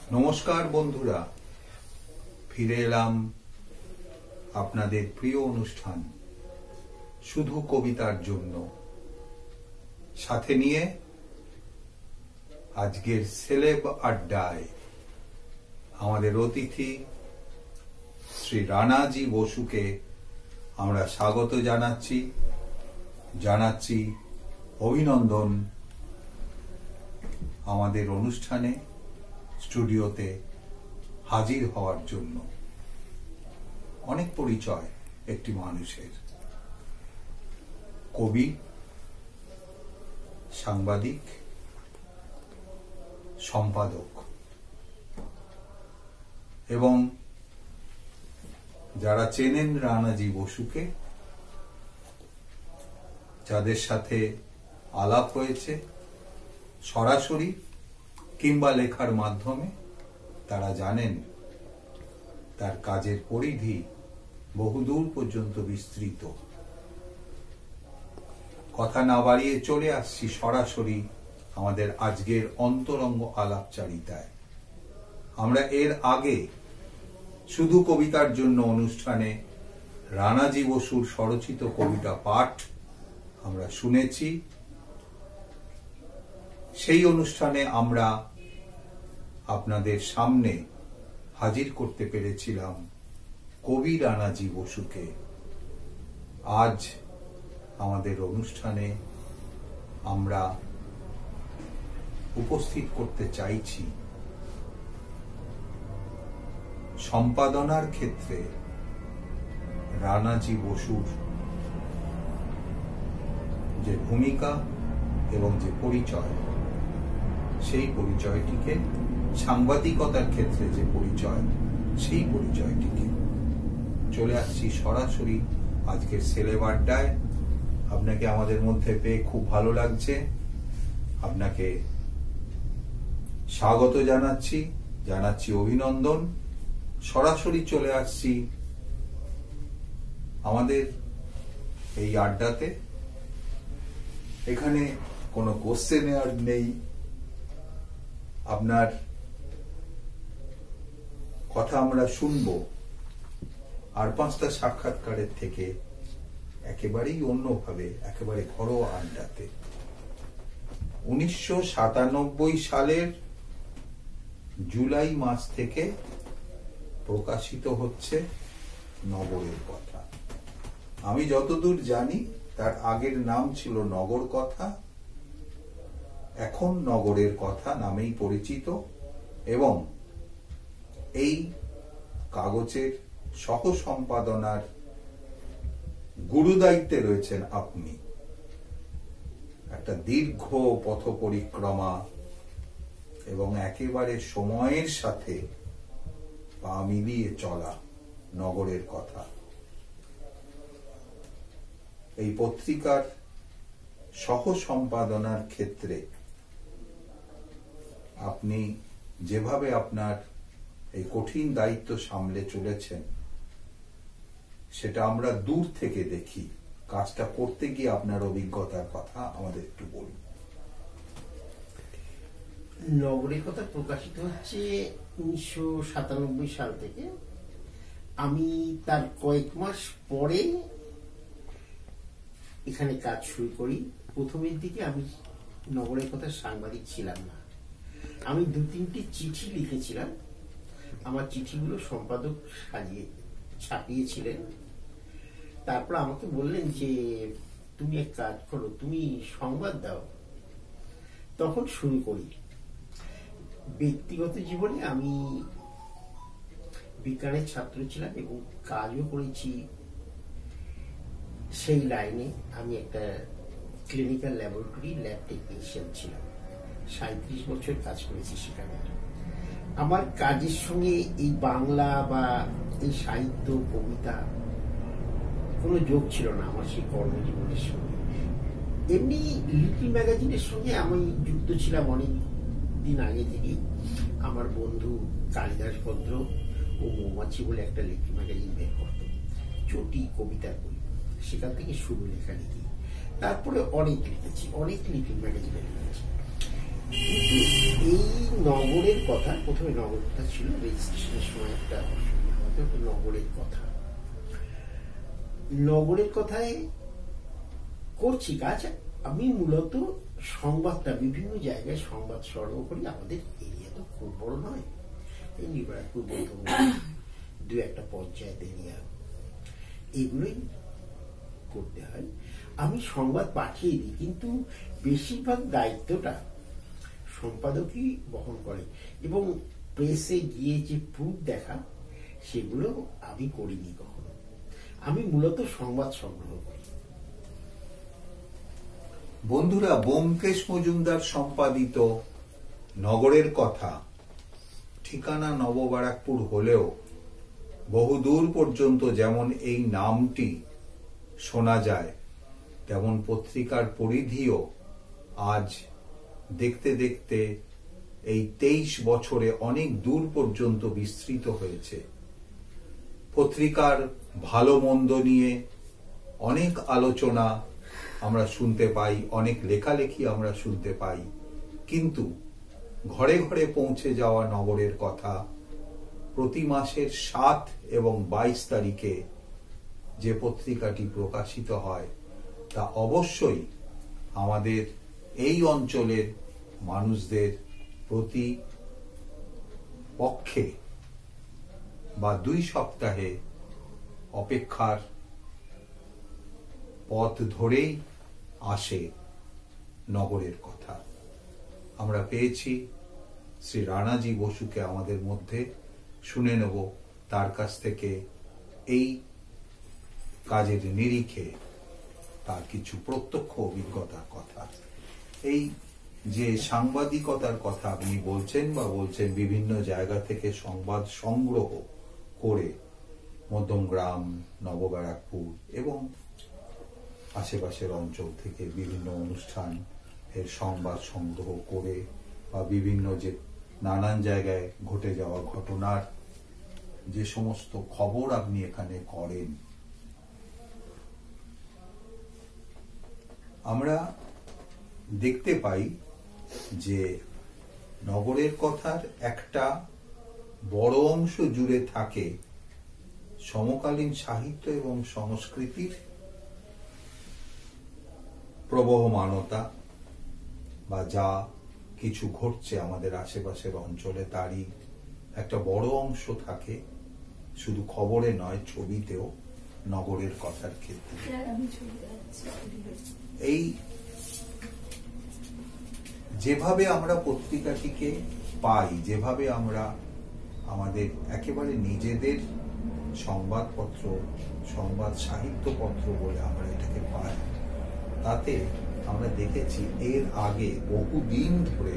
নমস্কার বন্ধুরা, ফিরে এলাম আপনাদের প্রিয় অনুষ্ঠান শুধু কবিতার জন্য। সাথে নিয়ে আজকের সেলেব আড্ডায় আমাদের অতিথি শ্রী রানাজি বসুকে আমরা স্বাগত জানাচ্ছি অভিনন্দন আমাদের অনুষ্ঠানে স্টুডিওতে হাজির হওয়ার জন্য। অনেক পরিচয় একটি মানুষের, কবি, সাংবাদিক, সম্পাদক, এবং যারা চেনেন রানাজি বসুকে, যাদের সাথে আলাপ হয়েছে সরাসরি কিংবা লেখার মাধ্যমে, তারা জানেন তার কাজের পরিধি বহুদূর পর্যন্ত বিস্তৃত। কথা না বাড়িয়ে চলে আসছি সরাসরি আমাদের আজকের অন্তরঙ্গ আলাপচারিতায়। আমরা এর আগে শুধু কবিতার জন্য অনুষ্ঠানে রানাজি বসুর স্বরচিত কবিতা পাঠ আমরা শুনেছি। সেই অনুষ্ঠানে আমরা আপনাদের সামনে হাজির করতে পেরেছিলাম কবি রানাজি বসুকে। আজ আমাদের অনুষ্ঠানে আমরা উপস্থিত করতে চাইছি সম্পাদনার ক্ষেত্রে রানাজি বসুর যে ভূমিকা এবং যে পরিচয়, সেই পরিচয়টিকে, সাংবাদিকতার ক্ষেত্রে যে পরিচয়, সেই পরিচয়টিকে। চলে আসছি সরাসরি আজকের সেলেব আড্ডায়। আপনাকে আমাদের মধ্যে পেয়ে খুব ভালো লাগছে। আপনাকে স্বাগত জানাচ্ছি অভিনন্দন। সরাসরি চলে আসছি আমাদের এই আড্ডাতে। এখানে কোনো কোশ্চেন আর নেই। আপনার কথা আমরা শুনবো আর 5টা সাক্ষাৎকারের থেকে একেবারেই অন্যভাবে, একেবারে ঘরোয়া আড্ডাতে। 1997 সালের জুলাই মাস থেকে প্রকাশিত হচ্ছে নগরের কথা। আমি যতদূর জানি তার আগের নাম ছিল নগর কথা, এখন নগরের কথা নামেই পরিচিত। এবং এই কাগজের সহ সম্পাদনার গুরুদায়িত্বে রয়েছেন আপনি। একটা দীর্ঘ পথ পরিক্রমা এবং একেবারে সময়ের সাথে পা মিলিয়ে চলা নগরের কথা। এই পত্রিকার সহ সম্পাদনার ক্ষেত্রে আপনি যেভাবে আপনার এই কঠিন দায়িত্ব সামলে চলেছেন, সেটা আমরা দূর থেকে দেখি। কাজটা করতে গিয়ে আপনার অভিজ্ঞতার কথা আমাদের একটু বলুন। নগরের কথা প্রকাশিত হচ্ছে 1997 সাল থেকে। আমি তার কয়েক মাস পরে এখানে কাজ শুরু করি। প্রথমের দিকে আমি নগরের কথা সাংবাদিক ছিলাম না। আমি 2-3টি চিঠি লিখেছিলাম। আমার চিঠিগুলো সম্পাদক ছাপিয়েছিলেন। তারপর আমাকে বললেন যে তুমি এক কাজ করো, তুমি সংবাদ দাও। তখন শুরু করি। ব্যক্তিগত জীবনে আমি বিজ্ঞানের ছাত্র ছিলাম এবং কাজও করেছি সেই লাইনে। আমি একটা ক্লিনিক্যাল ল্যাবরেটরি ল্যাব টেকনিশিয়ান ছিলাম। 37 বছর কাজ করেছি সেখানে। আমার কাজের সঙ্গে এই বাংলা বা এই সাহিত্য, কবিতা কোনো যোগ ছিল না আমার সেই কর্মজীবনের সঙ্গে। এমনি লিটল ম্যাগাজিনের সঙ্গে আমি যুক্ত ছিলাম অনেক দিন আগে থেকেই। আমার বন্ধু কালিদাস ভদ্র ও মৌমাছি বলে একটা লিটল ম্যাগাজিন বের করত, চটি কবিতার বই। সেখান থেকে শুরু লেখালেখি। তারপরে অনেক লিখেছি, অনেক লিটল ম্যাগাজিনে লিখেছি। এই নগরের কথা, প্রথমে নগরটা ছিল রেজিস্ট্রেশনের সময় একটা অসুবিধা হতো, নগরের কথা, নগরের কথায় করছি কাজ। আমি মূলত সংবাদটা বিভিন্ন জায়গায় সংবাদ সরবরাহ করি। আমাদের এরিয়া তো খুব বড় নয়, এই নিবারপুর দু একটা পঞ্চায়েত এরিয়া, এগুলোই করতে হয়। আমি সংবাদ পাঠিয়ে দিই, কিন্তু বেশিরভাগ দায়িত্বটা সম্পাদকই বহন করে, এবং প্রেসে গিয়ে যে প্রুফ দেখা সেগুলো আমি করিনি কখনো। আমি মূলত সংবাদ সংগ্রহ করি। বন্ধুরা, ব্যোমকেশ মজুমদার সম্পাদিত নগরের কথা, ঠিকানা নববারাকপুর হলেও বহুদূর পর্যন্ত যেমন এই নামটি শোনা যায়, তেমন পত্রিকার পরিধিও আজ দেখতে দেখতে এই 23 বছরে অনেক দূর পর্যন্ত বিস্তৃত হয়েছে। পত্রিকার ভালো মন্দ নিয়ে অনেক আলোচনা আমরা শুনতে পাই, অনেক লেখালেখি আমরা শুনতে পাই, কিন্তু ঘরে ঘরে পৌঁছে যাওয়া নগরের কথা প্রতি মাসের 7 এবং 22 তারিখে যে পত্রিকাটি প্রকাশিত হয়, তা অবশ্যই আমাদের এই অঞ্চলের মানুষদের প্রতি পক্ষে বা 2 সপ্তাহে অপেক্ষার পথ ধরেই আসে নগরের কথা। আমরা পেয়েছি শ্রী রানাজি বসুকে আমাদের মধ্যে, শুনে নেব তার কাছ থেকে এই কাজের নিরিখে তার কিছু প্রত্যক্ষ অভিজ্ঞতার কথা। এই যে সাংবাদিকতার কথা আপনি বলছেন বিভিন্ন জায়গা থেকে সংবাদ সংগ্রহ করে মধ্যমগ্রাম, নববারাকপুর এবং আশেপাশের অঞ্চল থেকে বিভিন্ন অনুষ্ঠান এর সংবাদ সংগ্রহ করে, বা বিভিন্ন যে নানান জায়গায় ঘটে যাওয়া ঘটনার যে সমস্ত খবর আপনি এখানে করেন, আমরা দেখতে পাই যে নগরের কথার একটা বড় অংশ জুড়ে থাকে সমকালীন সাহিত্য এবং সংস্কৃতির প্রবহমানতা, বা যা কিছু ঘটছে আমাদের আশেপাশের অঞ্চলে তারই একটা বড় অংশ থাকে, শুধু খবরে নয়, ছবিতেও নগরের কথার ক্ষেত্রে। এই যেভাবে আমরা পত্রিকাটিকে পাই, যেভাবে আমরা আমাদের একেবারে নিজেদের সংবাদপত্র, সংবাদ সাহিত্যপত্র বলে আমরা এটাকে পাই, তাতে আমরা দেখেছি এর আগে বহুদিন ধরে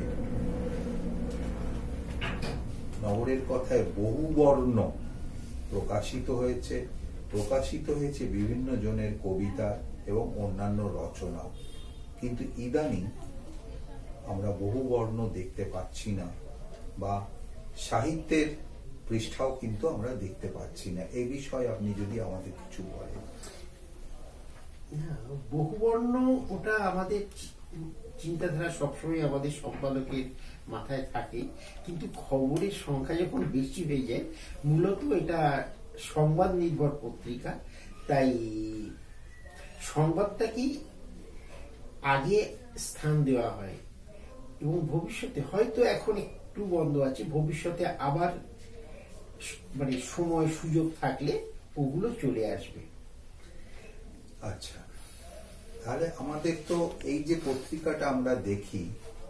নগরের কথায় বহু বর্ণ প্রকাশিত হয়েছে বিভিন্ন জনের কবিতা এবং অন্যান্য রচনা, কিন্তু ইদানিং আমরা বহু বর্ণ দেখতে পাচ্ছি না, বা সাহিত্যের পৃষ্ঠাও কিন্তু আমরা দেখতে পাচ্ছি না। এই বিষয়ে আপনি যদি আমাদের কিছু বলেন। বহুবর্ণ, ওটা আমাদের চিন্তাধারা সবসময় আমাদের সম্পাদকের মাথায় থাকে, কিন্তু খবরের সংখ্যা যখন বেশি হয়ে যায়, মূলত এটা সংবাদ নির্ভর পত্রিকা, তাই সংবাদটাকেই আগে স্থান দেওয়া হয়, এবং ভবিষ্যতে হয়তো এখন একটু বন্ধ আছে, ভবিষ্যতে আবার মানে সময় সুযোগ থাকলে ওগুলো চলে আসবে। আচ্ছা, তাহলে আমাদের তো এই যে পত্রিকাটা আমরা দেখি,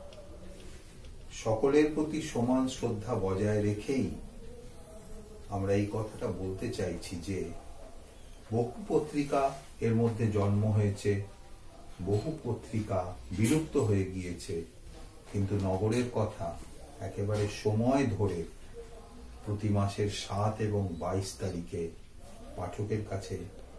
সকলের প্রতি সমান শ্রদ্ধা বজায় রেখেই আমরা এই কথাটা বলতে চাইছি যে বহু পত্রিকা এর মধ্যে জন্ম হয়েছে, বহু পত্রিকা বিলুপ্ত হয়ে গিয়েছে, কিন্তু নগরের কথা একেবারে সময় ধরে প্রতি মাসের 7 এবং 22 তারিখে পাঠকের কাছে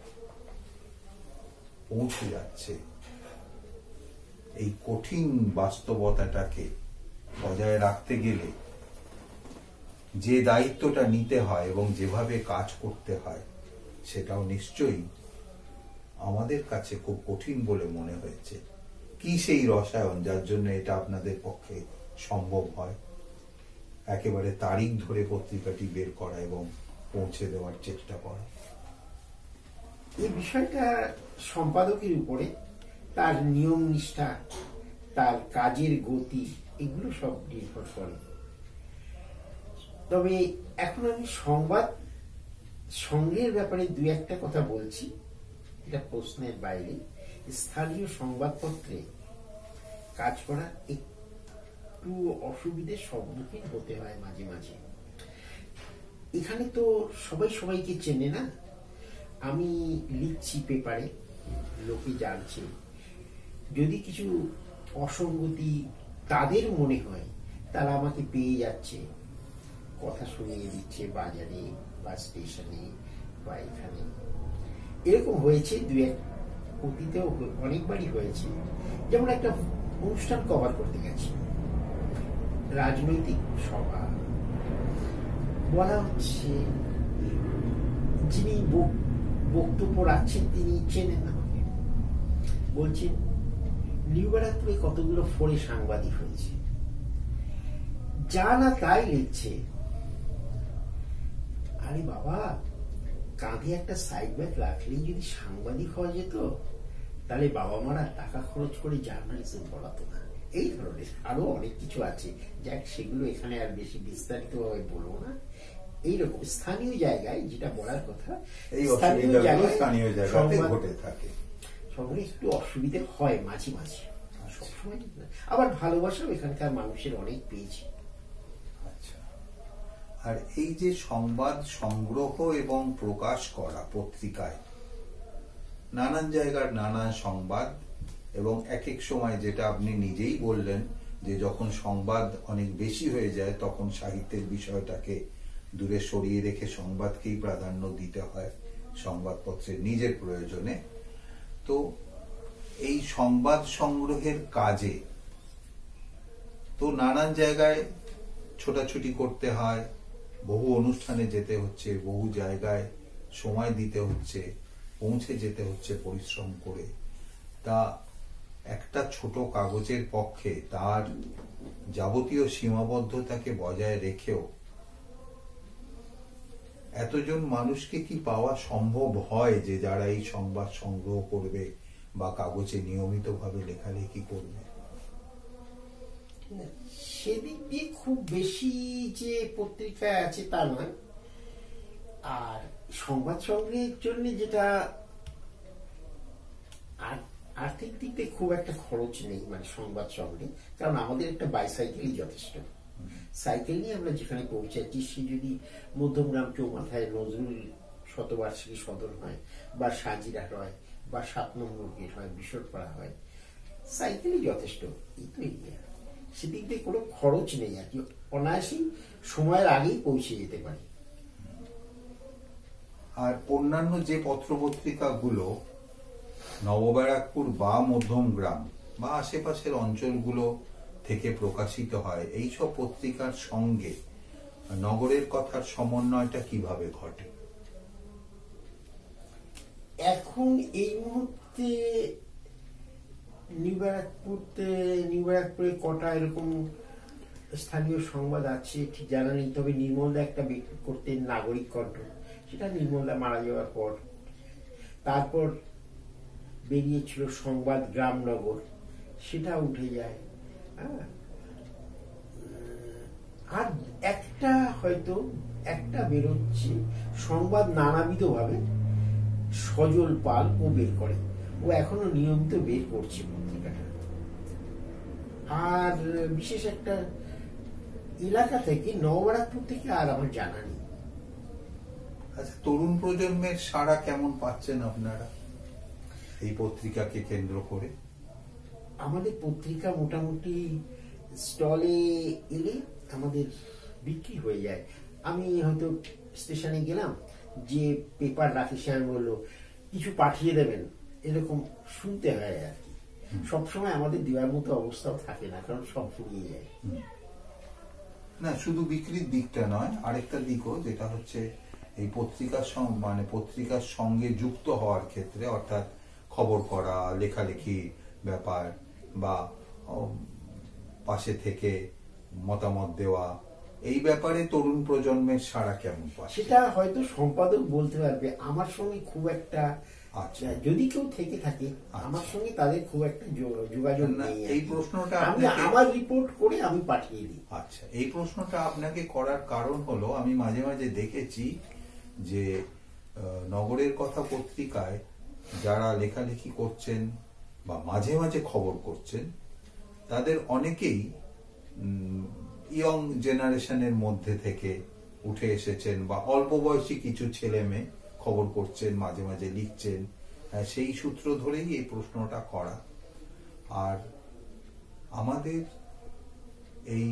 পৌঁছে যাচ্ছে। এই কঠিন বাস্তবতাটাকে বজায় রাখতে গেলে যে দায়িত্বটা নিতে হয় এবং যেভাবে কাজ করতে হয়, সেটাও নিশ্চয়ই আমাদের কাছে খুব কঠিন বলে মনে হয়েছে। কি সেই রসায়ন যার জন্য এটা আপনাদের পক্ষে সম্ভব হয়, একেবারে তারিখ ধরে পত্রিকাটি বের করা এবং পৌঁছে দেওয়ার চেষ্টা করা? এই বিষয়টা সম্পাদকের উপরে, তার নিয়ম নিষ্ঠা, তার কাজের গতি, এগুলো সব নির্ভর করে। তবে এখন আমি সংবাদ সংগ্রহের ব্যাপারে দুই একটা কথা বলছি, এটা প্রশ্নের বাইরে। স্থানীয় সংবাদপত্রে কাজ করা একটু অসুবিধার সম্মুখীন হতে হয় মাঝে মাঝে। এখানে তো সবাই সবাইকে চেনে না। আমি লিখছি পেপারে, লোকে জানছে, যদি কিছু অসঙ্গতি তাদের মনে হয়, তারা আমাকে পেয়ে যাচ্ছে, কথা শুনিয়ে দিচ্ছে বাজারে বা স্টেশনে বা এখানে। এরকম হয়েছে দুই এক, অতীতেও অনেকবারই হয়েছে। যেমন একটা অনুষ্ঠান কভার করতে গেছি, রাজনৈতিক সভা, বলা হচ্ছে যিনি বক্তব্য রাখছেন তিনি চেনেন আমাকে, বলছেন নিউ ব্যারাকপুরে কতগুলো ফোরে সাংবাদিক হয়েছে, যা না তাই লিখছে। আরে বাবা, কাঁধে একটা সাইড ব্যাগ রাখলেই যদি সাংবাদিক হওয়া যেত, তাহলে বাবা মারা টাকা খরচ করে জার্নালিজম পড়াতো না। এই ধরনের আরো অনেক কিছু আছে, যাক সেগুলো এখানে আর বেশি বিস্তারিত ভাবে বলবো না। এইরকম স্থানীয় জায়গায় যেটা বলার কথা, স্থানীয় জায়গায় ঘটে থাকে, শহরে একটু অসুবিধে হয় মাঝে মাঝে, সবসময় ঠিক না। আবার ভালোবাসাও এখানকার মানুষের অনেক পেয়েছি। আচ্ছা, আর এই যে সংবাদ সংগ্রহ এবং প্রকাশ করা পত্রিকায়, নানান জায়গার নানান সংবাদ, এবং এক এক সময় যেটা আপনি নিজেই বললেন যে যখন সংবাদ অনেক বেশি হয়ে যায় তখন সাহিত্যের বিষয়টাকে দূরে সরিয়ে রেখে সংবাদকেই প্রাধান্য দিতে হয় সংবাদপত্রের নিজের প্রয়োজনে। তো এই সংবাদ সংগ্রহের কাজে তো নানান জায়গায় ছোটাছুটি করতে হয়, বহু অনুষ্ঠানে যেতে হচ্ছে, বহু জায়গায় সময় দিতে হচ্ছে, পৌঁছে যেতে হচ্ছে পরিশ্রম করে। তা একটা ছোট কাগজের পক্ষে তার যাবতীয় সীমাবদ্ধতাকে বজায় রেখেও এতজন মানুষকে কি পাওয়া সম্ভব হয় যে যারা এই সংবাদ সংগ্রহ করবে বা কাগজে নিয়মিতভাবে লেখালেখি করবে? সেদিক দিয়ে খুব বেশি যে পত্রিকা আছে তা নয়। আর সংবাদ সংগ্রহের জন্য যেটা আর্থিক দিক দিয়ে খুব একটা খরচ নেই, মানে সংবাদ সংগ্রহে, কারণ আমাদের একটা বাইসাইকেলই যথেষ্ট। সাইকেল নিয়ে আমরা যেখানে পৌঁছাচ্ছি, সে যদি মধ্যমগ্রাম চৌমাথায় নজরুল শতবার্ষিকী সদর হয়, বা সাজিরা হয়, বা 7 নম্বর গেট হয়, বিশরপাড়া হয়, সাইকেলই যথেষ্ট। এই তো এরিয়া, সেদিক দিয়ে কোনো খরচ নেই আর কি, অনায়াসেই সময়ের আগেই পৌঁছে যেতে পারি। আর অন্যান্য যে পত্রপত্রিকাগুলো নবব্যারাকপুর বা মধ্যমগ্রাম বা আশেপাশের অঞ্চলগুলো থেকে প্রকাশিত হয়, এই সব পত্রিকার সঙ্গে নগরের কথার সমন্বয়টা কিভাবে ঘটে? এখন এই মুহূর্তে নিউ ব্যারাকপুরে কটা এরকম স্থানীয় সংবাদ আছে ঠিক জানা নেই। তবে নির্মলদা একটা করতেন নাগরিক কণ্ঠ, সেটা নির্মলদা মারা যাওয়ার পর। তারপর বেরিয়েছিল সংবাদ গ্রামনগর, সেটা উঠে যায়। আর হয়তো একটা বেরোচ্ছে সংবাদ নানাবিধ ভাবে, সজল পাল ও বের করে, ও এখনো নিয়মিত বের করছে পত্রিকাটা। আর বিশেষ একটা এলাকা থেকে, নবব্যারাকপুর থেকে আর আমার জানা নেই। আচ্ছা, তরুণ প্রজন্মের সাড়া কেমন পাচ্ছেন আপনারা এই পত্রিকাকে কেন্দ্র করে? আমাদের পত্রিকা মোটামুটি স্টলে এলে আমাদের বিক্রি হয়ে যায়। আমি হয়তো স্টেশনে গেলাম, যে পেপার রাখি সে আমি বললো কিছু পাঠিয়ে দেবেন, এরকম শুনতে হয় আর কি। সবসময় আমাদের দেওয়ার মতো অবস্থাও থাকে না, কারণ সব ফুরিয়ে যায়। না, শুধু বিক্রির দিকটা নয়, আরেকটা দিকও, যেটা হচ্ছে এই পত্রিকার সঙ্গে যুক্ত হওয়ার ক্ষেত্রে, অর্থাৎ খবর করা, লেখালেখি ব্যাপার, বা পাশে থেকে মতামত দেওয়া, এই ব্যাপারে তরুণ প্রজন্মের সাড়া কেমন পাচ্ছে? সেটা হয়তো সম্পাদক বলতে পারবে। আমার সঙ্গে খুব একটা, আচ্ছা, যদি কেউ থেকে থাকে আমার সঙ্গে তাদের খুব একটা যোগাযোগ নেই। এই প্রশ্নটা আমি আমার রিপোর্ট করে আমি পাঠিয়ে দিই। আচ্ছা, এই প্রশ্নটা আপনাকে করার কারণ হলো, আমি মাঝে মাঝে দেখেছি যে নগরের কথা পত্রিকায় যারা লেখালেখি করছেন বা মাঝে মাঝে খবর করছেন, তাদের অনেকেই ইয়ং জেনারেশনের মধ্যে থেকে উঠে এসেছেন, বা অল্প বয়সী কিছু ছেলে মেয়ে খবর করছেন, মাঝে মাঝে লিখছেন। সেই সূত্র ধরেই এই প্রশ্নটা করা। আর আমাদের এই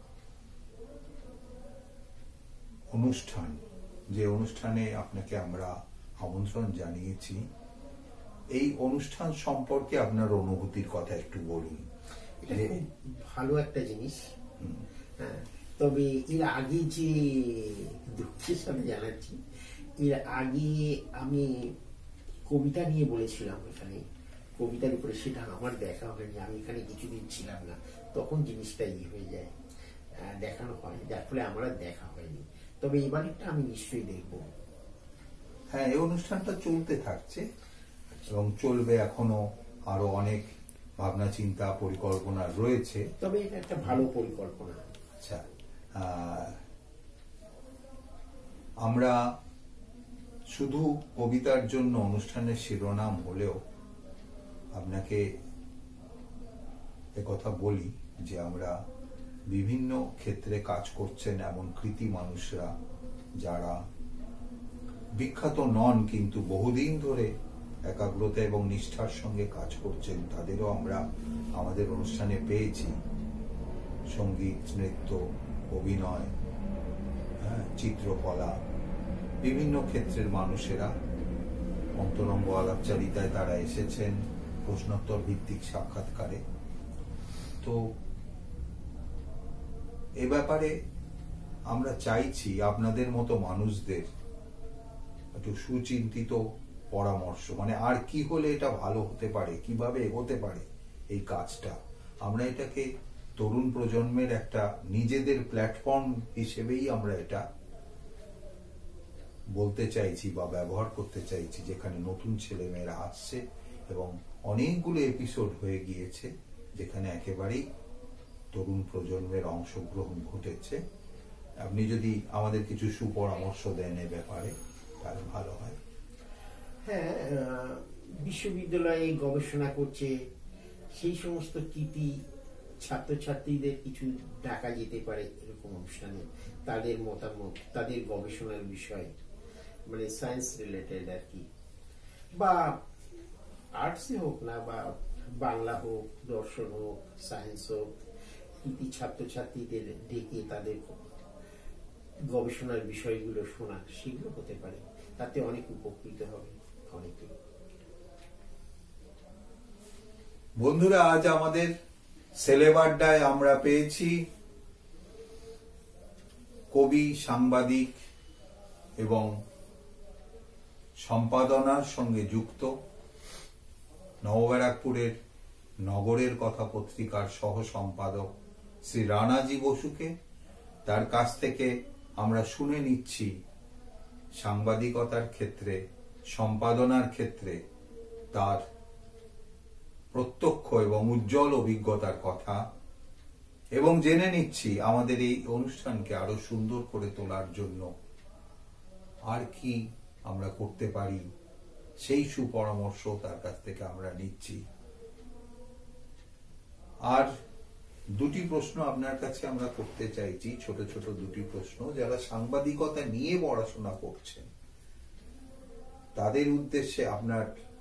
অনুষ্ঠান, যে অনুষ্ঠানে আপনাকে আমরা আমন্ত্রণ জানিয়েছি, এই অনুষ্ঠান সম্পর্কে আপনার অনুভূতির কথা একটু বলুন। ভালো একটা জিনিস। হ্যাঁ, তবে এর আগে যে দুঃখের সাথে জানাচ্ছি, এর আগে আমি কবিতা নিয়ে বলেছিলাম এখানে, কবিতার উপরে, সেটা আমার দেখা হয়নি। আমি এখানে কিছুদিন ছিলাম না, তখন জিনিসটা হয়ে যায়, দেখানো হয়, যার ফলে আমার দেখা হয়নি। তবে এবারেরটা আমি নিশ্চয়ই দেখব। হ্যাঁ, এই অনুষ্ঠানটা চলতে থাকছে এবং চলবে, এখনো আরো অনেক ভাবনা চিন্তা পরিকল্পনা রয়েছে। তবে এটা একটা ভালো পরিকল্পনা। আচ্ছা, আমরা শুধু কবিতার জন্য অনুষ্ঠানের শিরোনাম হলেও আপনাকে একথা বলি যে আমরা বিভিন্ন ক্ষেত্রে কাজ করছেন এমন কৃতি মানুষরা, যারা বিখ্যাত নন কিন্তু বহুদিন ধরে একাগ্রতা এবং নিষ্ঠার সঙ্গে কাজ করছেন, তাদেরও আমরা আমাদের অনুষ্ঠানে পেয়েছি। সঙ্গীত, নৃত্য, অভিনয়, চিত্রকলা, বিভিন্ন ক্ষেত্রের মানুষেরা অন্তরঙ্গ আলাপচারিতায় তারা এসেছেন, প্রশ্নোত্তর ভিত্তিক সাক্ষাৎকারে। তো এ ব্যাপারে আমরা চাইছি আপনাদের মতো মানুষদের একটু সুচিন্তিত পরামর্শ, মানে আর কি হলে এটা ভালো হতে পারে, কিভাবে এগোতে পারে এই কাজটা। আমরা এটাকে তরুণ প্রজন্মের একটা নিজেদের প্ল্যাটফর্ম হিসেবেই আমরা এটা বলতে চাইছি বা ব্যবহার করতে চাইছি, যেখানে নতুন ছেলেমেয়েরা আসছে এবং অনেকগুলো এপিসোড হয়ে গিয়েছে যেখানে একেবারেই তরুণ প্রজন্মের অংশগ্রহণ ঘটেছে। আপনি যদি আমাদের কিছু সুপরামর্শ দেন এ ব্যাপারে, তাহলে ভালো হয়। হ্যাঁ, বিশ্ববিদ্যালয়ে গবেষণা করছে সেই সমস্ত কৃতি ছাত্রছাত্রীদের কিছু ডাকা যেতে পারে এরকম অনুষ্ঠানে, তাদের মতামত, তাদের গবেষণার বিষয়, মানে সায়েন্স রিলেটেড আর কি, বা আর্টসে হোক না, বা বাংলা হোক, দর্শন হোক, সায়েন্স হোক, কৃতি ছাত্রছাত্রীদের ডেকে তাদের গবেষণার বিষয়গুলো শোনা, সেগুলো হতে পারে। তাতে অনেক উপকৃত হবে অনেকে। বন্ধুরা, আজ আমাদের সেলেবাড্ডায় আমরা পেয়েছি কবি, সাংবাদিক এবং সম্পাদনার সঙ্গে যুক্ত নবব্যারাকপুরের নগরের কথা পত্রিকার সহ সম্পাদক শ্রী রানাজি বসুকে। তার কাছ থেকে আমরা শুনে নিচ্ছি সাংবাদিকতার ক্ষেত্রে, সম্পাদনার ক্ষেত্রে তার প্রত্যক্ষ এবং উজ্জ্বল অভিজ্ঞতার কথা, এবং জেনে নিচ্ছি আমাদের এই অনুষ্ঠানকে আরো সুন্দর করে তোলার জন্য আর কি আমরা করতে পারি, সেই সুপরামর্শ তার কাছ থেকে আমরা নিচ্ছি। আর দুটি প্রশ্ন আপনার কাছে আমরা করতে চাইছি, ছোট ছোট দুটি প্রশ্ন। যারা সাংবাদিকতা নিয়ে পড়াশোনা করছেন তাদের উদ্দেশ্যে আপনার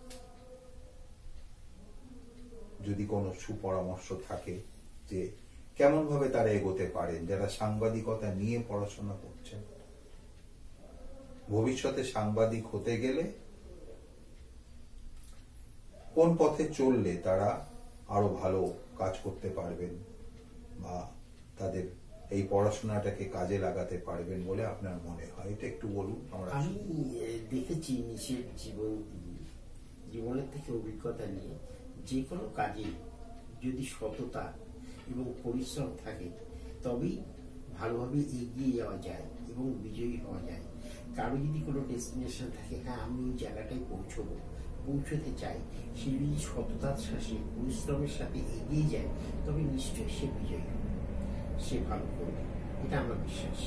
যদি কোনো সুপরামর্শ থাকে যে কেমন ভাবে তারা এগোতে পারেন, যারা সাংবাদিকতা নিয়ে পড়াশোনা করছেন, ভবিষ্যতে সাংবাদিক হতে গেলে কোন পথে চললে তারা আরো ভালো কাজ করতে পারবেন বা তাদের এই পড়াশোনাটাকে কাজে লাগাতে পারবেন বলে আপনার মনে হয়, এটা একটু বলুন। আমি দেখেছি নিজের জীবনের থেকে অভিজ্ঞতা নিয়ে, যে কোনো কাজে যদি সততা এবং পরিশ্রম থাকে তবেই ভালোভাবে এগিয়ে যাওয়া যায় এবং বিজয়ী হওয়া যায়। কারো যদি কোনো ডেস্টিনেশন থাকে, হ্যাঁ আমি ওই জায়গাটায় পৌঁছতে চাই, সে যদি সততার সাথে পরিশ্রমের সাথে এগিয়ে যায়, তবে নিশ্চয়ই সে বিজয়ী হবে, সে ভালো করবে, এটা আমার বিশ্বাস।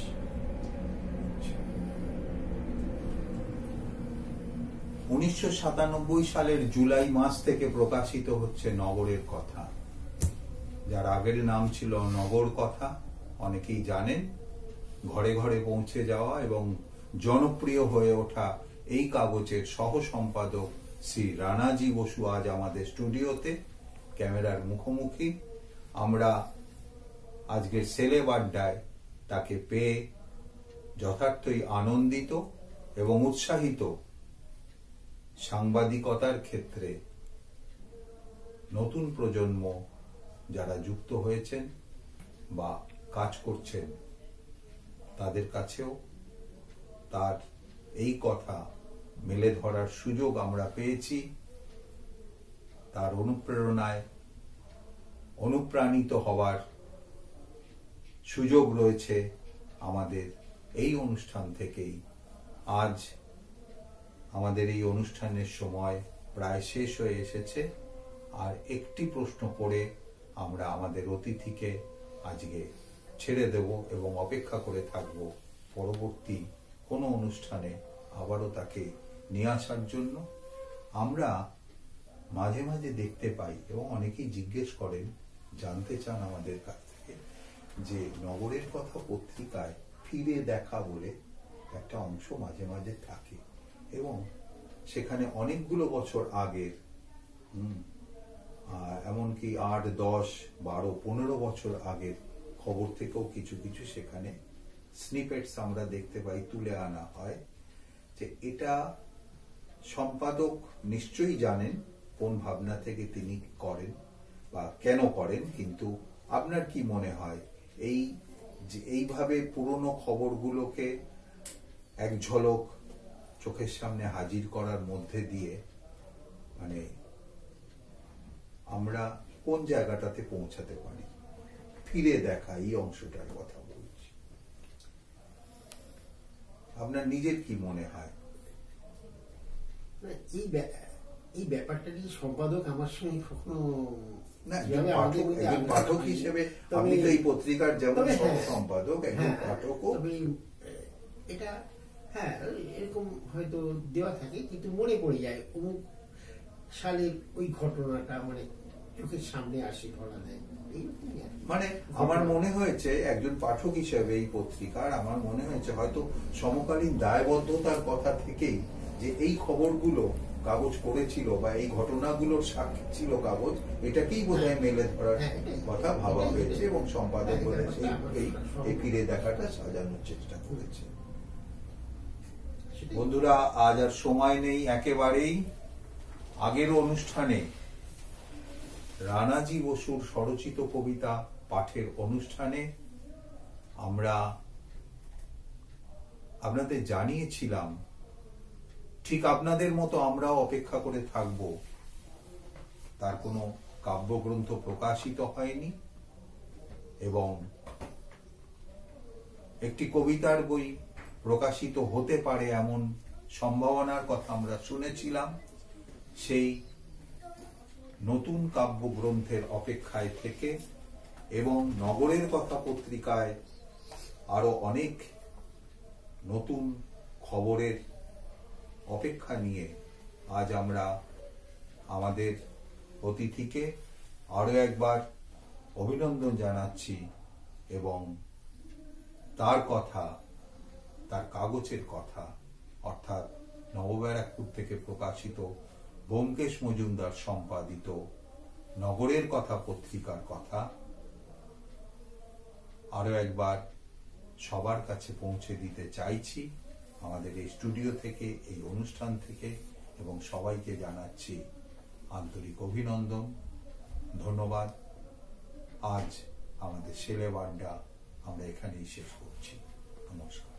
1997 সালের জুলাই মাস থেকে প্রকাশিত হচ্ছে নগরের কথা, যার আগের নাম ছিল নগর কথা। অনেকেই জানেন, ঘরে ঘরে পৌঁছে যাওয়া এবং জনপ্রিয় হয়ে ওঠা এই কাগজের সহ সম্পাদক শ্রী রানাজি বসু আজ আমাদের স্টুডিওতে ক্যামেরার মুখোমুখি। আমরা আজকের সেলেব আড্ডায় তাকে পেয়ে যথার্থই আনন্দিত এবং উৎসাহিত। সাংবাদিকতার ক্ষেত্রে নতুন প্রজন্ম যারা যুক্ত হয়েছেন বা কাজ করছেন, তাদের কাছেও তার এই কথা মেলে ধরার সুযোগ আমরা পেয়েছি। তার অনুপ্রেরণায় অনুপ্রাণিত হওয়ার সুযোগ রয়েছে আমাদের এই অনুষ্ঠান থেকেই। আজ আমাদের এই অনুষ্ঠানের সময় প্রায় শেষ হয়ে এসেছে, আর একটি প্রশ্ন করে আমরা আমাদের অতিথিকে আজকে ছেড়ে দেব এবং অপেক্ষা করে থাকব পরবর্তী কোনো অনুষ্ঠানে আবারও তাকে নিয়ে আসার জন্য। আমরা মাঝে মাঝে দেখতে পাই এবং অনেকেই জিজ্ঞেস করেন, জানতে চান আমাদের কাছ থেকে, যে নগরের কথা পত্রিকায় ফিরে দেখা বলে একটা অংশ মাঝে মাঝে থাকে এবং সেখানে অনেকগুলো বছর আগের, এমনকি 8, 10, 12, 15 বছর আগের খবর থেকেও কিছু কিছু সেখানে স্নিপেটস আমরা দেখতে পাই, তুলে আনা হয়। যে এটা সম্পাদক নিশ্চয়ই জানেন কোন ভাবনা থেকে তিনি করেন বা কেন করেন, কিন্তু আপনার কি মনে হয় এইভাবে পুরনো খবরগুলোকে এক ঝলক চোখের সামনে হাজির করার মধ্যে দিয়ে মানে আমরা কোন জায়গাটাতে পৌঁছাতে পারি? ফিরে দেখা এই অংশটার কথা বলছি, আপনার নিজের কি মনে হয়? এই ব্যাপারটা নিয়ে সম্পাদক আমার সঙ্গে কখনো পাঠক হিসেবে আপনি তো এই পত্রিকার যেমন সম্পাদক, একজন পাঠকও, এটা হ্যাঁ এরকম হয়তো দেওয়া থাকে, কিন্তু মনে পড়ে যায় অমুক সালের ওই ঘটনাটা মানে চোখের সামনে আসে, ধরা দেয়। মানে আমার মনে হয়েছে একজন পাঠক হিসেবে এই পত্রিকার আমার মনে হয়েছে হয়তো সমকালীন দায়বদ্ধতার কথা থেকেই যে এই খবরগুলো কাগজ করেছিল বা এই ঘটনাগুলোর সাক্ষী ছিল কাগজ, এটাকেই বোধহয় মেলে ধরার কথা ভাবা হয়েছে এবং সম্পাদক বলে এই ফিরে দেখাটা সাজানোর চেষ্টা করেছে। বন্ধুরা, আজ আর সময় নেই একেবারেই। আগের অনুষ্ঠানে রানাজি বসুর স্বরচিত কবিতা পাঠের অনুষ্ঠানে আমরা আপনাদের জানিয়েছিলাম, ঠিক আপনাদের মতো আমরাও অপেক্ষা করে থাকব। তার কোনো কাব্যগ্রন্থ প্রকাশিত হয়নি এবং একটি কবিতার বই প্রকাশিত হতে পারে এমন সম্ভাবনার কথা আমরা শুনেছিলাম। সেই নতুন কাব্যগ্রন্থের অপেক্ষায় থেকে এবং নগরের কথা পত্রিকায় আরো অনেক নতুন খবরের অপেক্ষা নিয়ে আজ আমরা আমাদের অতিথিকে আরো একবার অভিনন্দন জানাচ্ছি এবং তার কথা, তার কাগজের কথা, অর্থাৎ নবব্যারাকপুর থেকে প্রকাশিত ব্যোমকেশ মজুমদার সম্পাদিত নগরের কথা পত্রিকার কথা আরো একবার সবার কাছে পৌঁছে দিতে চাইছি আমাদের এই স্টুডিও থেকে, এই অনুষ্ঠান থেকে, এবং সবাইকে জানাচ্ছি আন্তরিক অভিনন্দন, ধন্যবাদ। আজ আমাদের সেলেব আড্ডা আমরা এখানেই শেষ করছি। নমস্কার।